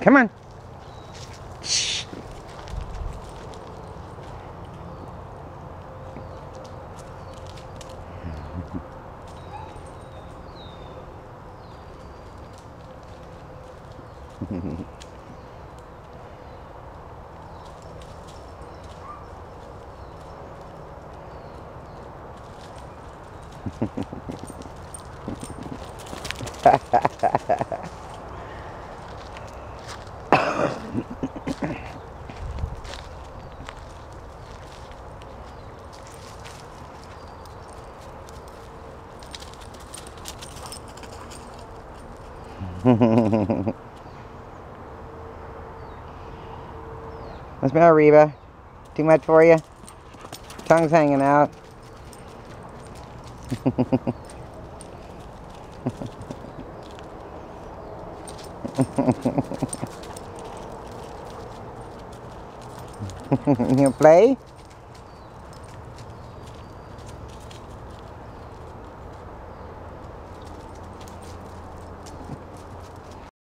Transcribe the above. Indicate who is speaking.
Speaker 1: Come on. Shh. What's the matter, Reba? Too much for you? Tongue's hanging out. You gonna play?